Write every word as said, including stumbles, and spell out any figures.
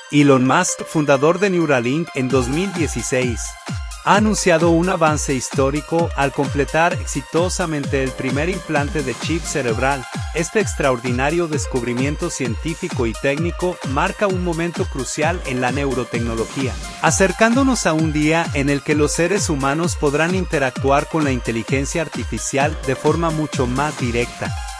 Elon Musk, fundador de Neuralink en dos mil dieciséis, ha anunciado un avance histórico al completar exitosamente el primer implante de chip cerebral. Este extraordinario descubrimiento científico y técnico marca un momento crucial en la neurotecnología, acercándonos a un día en el que los seres humanos podrán interactuar con la inteligencia artificial de forma mucho más directa.